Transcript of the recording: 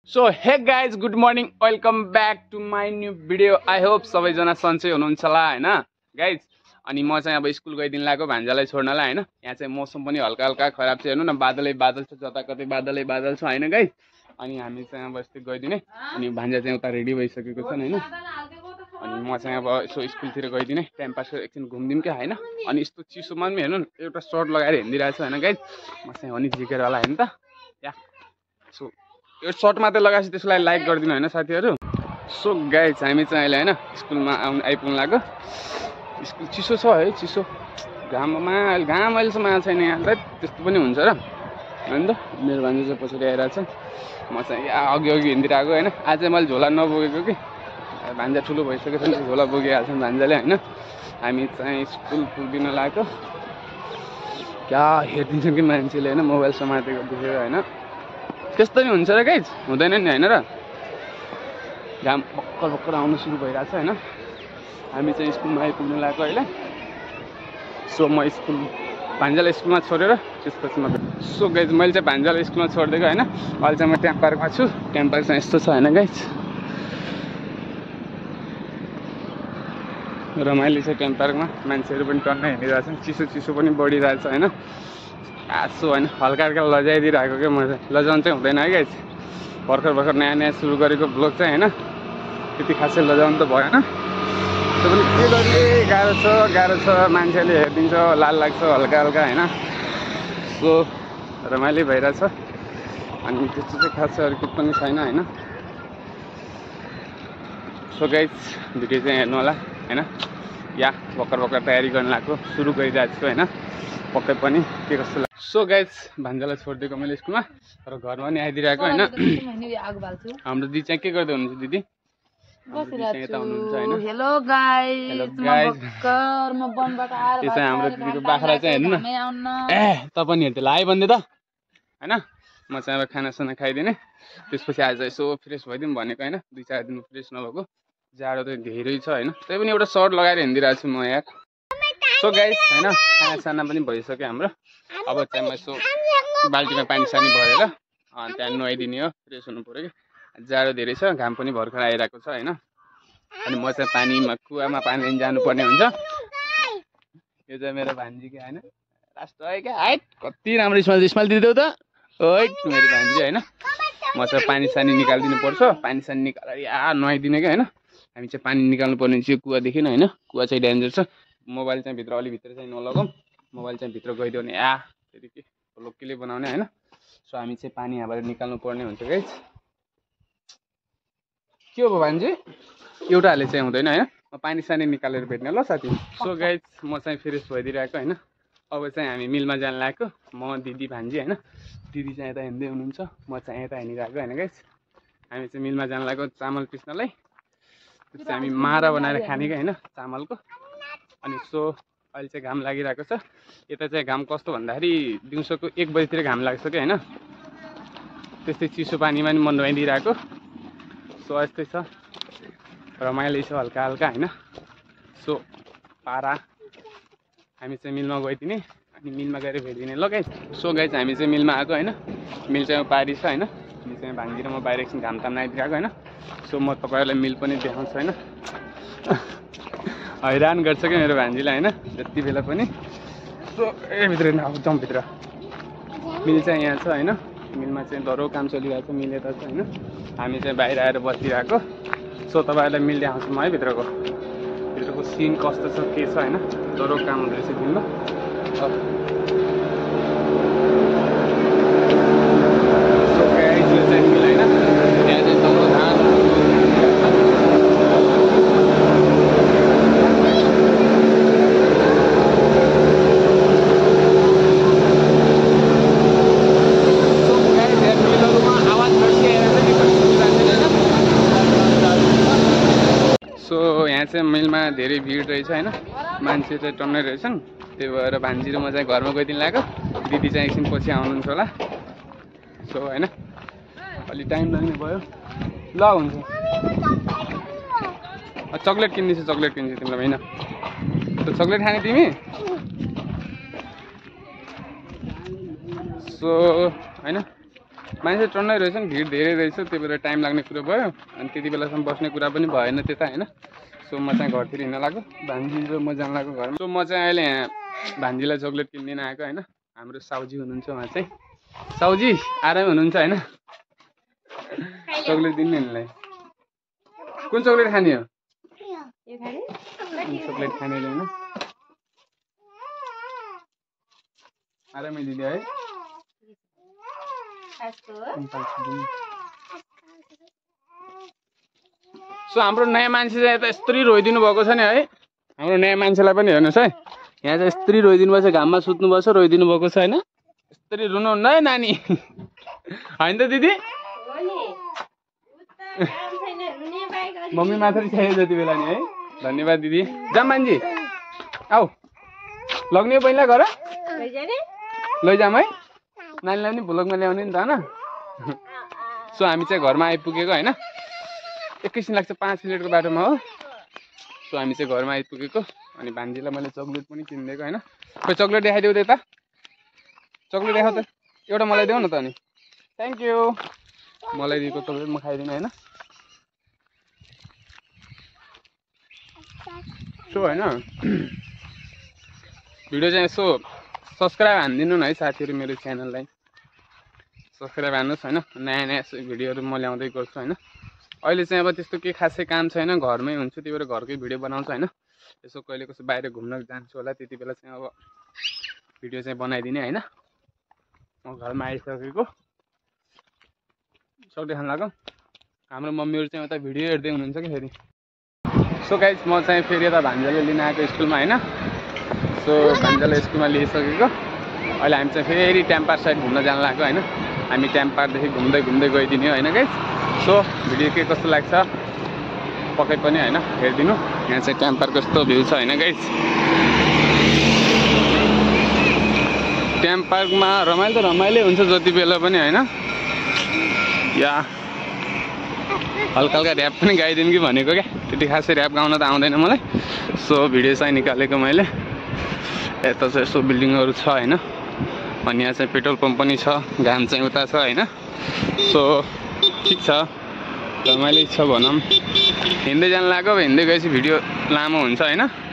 So hey guys good morning welcome back to my new video. I hope सबैजना सन्चै हुनुहुन्छ होला होइन गाइज। अनि म चाहिँ अब स्कुल गइदिनु लागेको भान्जालाई छोड्नलाई होइन। यहाँ चाहिँ मौसम पनि हल्का हल्का खराब छ, हेर्नु न, बादलै बादल छ, जताकतै बादलै बादल छ होइन गाइज। अनि हामी चाहिँ अब यस्तै गइदिने, अनि भान्जा चाहिँ उता रेडी भइसकेको छ होइन। अनि म चाहिँ अब यसो स्कुलतिर गइदिने, टाइम पास एकछिन घुमिदिउँ क्या होइन। अनि यस्तो चिसोमा पनि हेर्नु न, एउटा सर्ट लगाएर हिँडिरहेको छु होइन गाइज। म चाहिँ हो नि जिकेरवाला होइन त या। सो यो सर्ट मात्रै लगाएपछि त्यसलाई लाइक गरिदिनु होइन साथीहरू। सो गाइज हामी चाहिँ अहिले होइन स्कुलमा आइपुग्नु लाग्यो। स्कुल चिसो छ है, चिसो घाम अहिलेसम्म आएको छैन यहाँ त, त्यस्तो पनि हुन्छ र होइन त। मेरो भान्जा चाहिँ पछाडि आइरहेको छ, म चाहिँ यहाँ अघि हिँडिरहेको होइन। आज चाहिँ मैले झोला नबोकेको कि भान्जा ठुलो भइसकेको छ, झोला बोकिहाल्छ भान्जाले होइन। हामी चाहिँ स्कुल पुग्दिन लाग्यो। क्या हेरिदिन्छन् कि मान्छेले होइन, मोबाइल समातेको देखेर होइन। त्यस्तो नि हुन्छ र गाइज, हुँदैन नि होइन र। घाम भर्खर भर्खर आउनु सुरु भइरहेको छ होइन। हामी चाहिँ स्कुलमा आइपुग्नु लाग्यो अहिले। सो म स्कुल भान्जालाई स्कुलमा छोडेर त्यसपछि म सो गाइज मैले चाहिँ भान्जालाई स्कुलमा छोडिदिएको होइन। अहिले चाहिँ म ट्याम्प पार्कमा छु। ट्याम्प पार्क चाहिँ यस्तो छ होइन गाइज, रमाइलो छ ट्याम्प पार्कमा। मान्छेहरू पनि टन्नै हिँडिरहेको छ, चिसो चिसो पनि बढिरहेको छ होइन। आसो होइन हल्का हल्का लजाइदिइरहेको क्या म चाहिँ। लजाउनु चाहिँ हुँदैन है गाइज, भर्खर भर्खर नयाँ नयाँ सुरु गरेको ब्लग चाहिँ होइन, त्यति खासै लजाउनु त भएन। त्यो पनि के गर्ने, गाह्रो छ, मान्छेले हेरिदिन्छ, लाल लाग्छ हल्का हल्का होइन। सो रमाइलो भइरहेछ। अनि त्यस्तो चाहिँ खासै अरू केही पनि छैन होइन। सो गाइज भिडियो चाहिँ हेर्नु होला होइन। या भर्खर भर्खर तयारी गर्न लाग्यो, सुरु गरिरहेको छु होइन। पक्कै पनि के कस्तो लाग्छ। सो गाइज भान्जालाई छोडिदिएको मैले स्कुलमा, तर घरमा नि आइदिरहेको होइन। हाम्रो दिदी चाहिँ के गर्दै हुनुहुन्छ दिदी? हेलो गाइस, त्यो चाहिँ हाम्रो दिदीको बाख्रा चाहिँ हेर्नु न। ए त पनि हेर्थ्यो ला भन्दै त होइन। म चाहिँ अब खानासाना खाइदिने, त्यसपछि आज यसो फ्रेस भइदिउँ भनेको होइन। 2-4 दिन फ्रेस नभएको, जाडो त धेरै छ होइन। त्यही पनि एउटा सर्ट लगाएर हिँडिरहेको छु म यार। सो गाइस होइन खानासाना पनि भइसक्यो हाम्रो। अब चाहिँ म यसो बाल्टीमा पानी सानी भरेर त्यहाँ नुहाइदिने हो, फ्रेस हुनु पऱ्यो कि जाडो धेरै छ, घाम पनि भर्खर आइरहेको छ होइन। अनि म चाहिँ पानीमा कुवामा पानी लिन जानुपर्ने हुन्छ। यो चाहिँ मेरो भान्जी क्या होइन, लास्ट है क्या हाइट कति राम्रो स्माइल दिँदैौ त है मेरो भान्जी होइन। म चाहिँ पानी सानी निकालिदिनु पर्छ, पानी सानी निकालेर या नुहाइदिने क्या होइन। हामी चाहिँ पानी निकाल्नु पर्ने चाहिँ कुवादेखि होइन। कुवा चाहिँ डेन्जर छ, मोबाइल चाहिँ भित्र अलि भित्र चाहिँ नलगाउँ, मोबाइल चाहिँ भित्र गइदियो भने या फेरि के लोकले बनाउने होइन। सो हामी चाहिँ पानी यहाँबाट निकाल्नु पर्ने हुन्छ गाइज। के हो भान्जी एउटाले चाहिँ हुँदैन होइन, म पानी सानी निकालेर भेट्ने ल साथी। सो गाइज म चाहिँ फ्रेस भइदिइरहेको होइन। अब चाहिँ हामी मिलमा जान लागेको, म दिदी भान्जी होइन। दिदी चाहिँ यता हिँड्दै हुनुहुन्छ, म चाहिँ यता हिँडिरहेको होइन गाइज। हामी चाहिँ मिलमा जान लागेको चामल पिस्नलाई। त्यो चाहिँ हामी मारा बनाएर खाने क्या होइन चामलको। अनि सो अहिले चाहिँ घाम लागिरहेको छ। यता चाहिँ घाम कस्तो भन्दाखेरि दिउँसोको 1 बजीतिर घाम लाग्छ क्या होइन। त्यस्तै चिसो पानीमा नि म नुहाइदिइरहेको। सो यस्तै छ, रमाइलो छ हल्का हल्का होइन। सो पारा हामी चाहिँ मिलमा गइदिने, अनि मिलमा गएर भेटिदिने ल गाइज। सो गाइज हामी चाहिँ मिलमा आएको होइन। मिल चाहिँ पारी छ होइन। मिल चाहिँ भान्जी र म बाहिर एकछिन घाम ताम आइदिरहेको होइन। सो म तपाईँहरूलाई मिल पनि देखाउँछु होइन। हैरान गर्छ क्या मेरो भान्जीलाई होइन जति बेला पनि। सो भित्र जाउँ भित्र। मिल चाहिँ यहाँ छ होइन। मिलमा चाहिँ डह्रो काम चलिरहेको छ, मिल यता छ होइन। हामी चाहिँ बाहिर आएर बसिरहेको। सो तपाईँहरूलाई मिल देखाउँछु म है भित्रको सिन कस्तो छ के छ होइन। डह्रो काम हुँदो रहेछ मिलमा। सो गाइस यो चाहिँ मिल होइन, त्यहाँ चाहिँ डह्रो धान चाहिँ मिलमा धेरै भिड रहेछ होइन। मान्छे चाहिँ टन्नै रहेछन्, त्यही भएर भान्जी र म चाहिँ घरमा गइदिनु लाग्यो। दिदी चाहिँ एकछिन पछि आउनुहुन्छ होला। सो होइन अलि टाइम लाग्ने भयो ल। हुन्छ चक्लेट किन्दैछु, चक्लेट किन्छु तिमीलाई होइन। त चक्लेट खाने तिमी? सो होइन मान्छे टन्नै रहेछ नि, भिड धेरै रहेछ, त्यही भएर टाइम लाग्ने कुरो भयो। अनि त्यति बेलासम्म बस्ने कुरा पनि भएन त्यता होइन। सो म चाहिँ घरतिर हिँड्न लाग्यो, भान्जी र म जान लाग्यो घरमा। सो म चाहिँ अहिले यहाँ भान्जीलाई चक्लेट किनिदिन आएको होइन। हाम्रो साउजी हुनुहुन्छ उहाँ चाहिँ। साउजी आरामै हुनुहुन्छ होइन? चक्लेट दिनु नि। कुन चक्लेट खाने हो? चक्लेट खाने होइन, आरामै दिदी है। सो हाम्रो नयाँ मान्छे चाहिँ यता यस्तरी रोइदिनु भएको छ नि है। हाम्रो नयाँ मान्छेलाई पनि हेर्नुहोस् है, यहाँ चाहिँ यस्तरी रोइदिनु भएको छ, घाममा सुत्नु भएको छ, रोइदिनु भएको छ होइन। यस्तरी रुनुहुन्न है नानी, होइन त दिदी? मम्मी मात्र चाहियो जति बेला नि है। धन्यवाद दिदी। जाम मान्छे आऊ, लग्ने पहिला गर लैजाम है, नानीलाई पनि भ्लगमा ल्याउने नि त होइन। सो हामी चाहिँ घरमा आइपुगेको होइन, एकैछिन लाग्छ, 5 मिनटको बाटोमा हो। सो हामी चाहिँ घरमा आइपुगेको। अनि भान्जीलाई मैले चक्लेट पनि किनिदिएको होइन। खोइ चक्लेट देखाइदेऊ त यता, चक्लेट देखाऊ त एउटा, मलाई देऊ न त। अनि थ्याङ्क यू, मलाई दिएको चक्लेट म खाइदिनु होइन। सो होइन, भिडियो चाहिँ यसो सब्सक्राइब हानिदिनु न है साथीहरू, मेरो च्यानललाई सब्सक्राइब हान्नुहोस् होइन। नयाँ नयाँ भिडियोहरू म ल्याउँदै गर्छु होइन। अहिले चाहिँ अब त्यस्तो केही खासै काम छैन, घरमै हुन्छु, त्यही भएर घरकै भिडियो बनाउँछु होइन। यसो कहिले कसो बाहिर घुम्न जान्छु होला, त्यति बेला चाहिँ अब भिडियो चाहिँ बनाइदिने होइन। म घरमा आइसकेको, सक्दै खान लाग्यो। हाम्रो मम्मीहरू चाहिँ उता भिडियो हेर्दै हुनुहुन्छ कि फेरि। सो गाइस म चाहिँ फेरि यता भान्जाले लिन आएको स्कुलमा होइन। सो भान्जालाई स्कुलमा लिइसकेको, अहिले हामी चाहिँ फेरि ट्याम्पार साइड घुम्न जान लाग्यो होइन। हामी ट्याम्पारदेखि घुम्दै घुम्दै गइदिने होइन गाइस। सो भिडियो के कस्तो लाग्छ पक्कै पनि होइन हेरिदिनु। यहाँ चाहिँ ट्याम्पारको कस्तो भ्यू छ होइन गाइस। ट्याम्पार्कमा रमाइलो त रमाइलो हुन्छ जति बेला पनि होइन। या हल्का हल्का ऱ्याप पनि गाइदिनु कि भनेको क्या, त्यति खासै ऱ्याप गाउन त आउँदैन मलाई। सो भिडियो चाहिँ निकालेको मैले। यता चाहिँ यसो बिल्डिङहरू छ होइन। अनि यहाँ चाहिँ पेट्रोल पम्प पनि छ, घाम चाहिँ उता छ होइन। सो ठिक छ, रमाइलो छ भनौँ। हिँड्दै जानु लाग्यो, अब हिँड्दै गएपछि भिडियो लामो हुन्छ होइन।